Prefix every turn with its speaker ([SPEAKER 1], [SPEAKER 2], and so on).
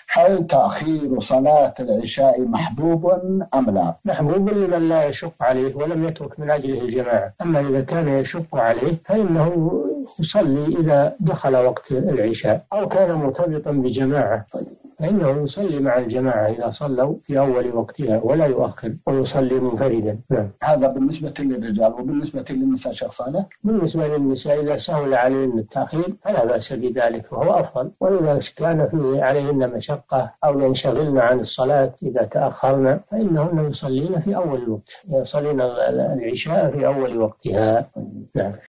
[SPEAKER 1] هل تأخير صلاة العشاء محبوب أم لا؟
[SPEAKER 2] محبوب لمن لا يشق عليه ولم يترك من أجله الجماعة. أما إذا كان يشق عليه فإنه يصلي إذا دخل وقت العشاء أو كان مرتبطا بجماعة فإنه يصلي مع الجماعة إذا صلوا في أول وقتها ولا يؤخر ويصلي منفردا. نعم.
[SPEAKER 1] هذا بالنسبة للرجال، وبالنسبة للنساء شيخ صالح؟
[SPEAKER 2] بالنسبة للنساء إذا سهل عليهن التأخير فلا بأس بذلك وهو أفضل، وإذا كان فيه عليهن مشقة أو ينشغلن عن الصلاة إذا تأخرن فإنهن يصلين في أول الوقت، يصلين العشاء في أول وقتها. نعم.